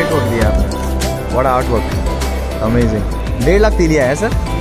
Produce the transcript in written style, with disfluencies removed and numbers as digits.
ठोक दिया आपने। What art work, amazing. 1.5 lakh दिया है सर।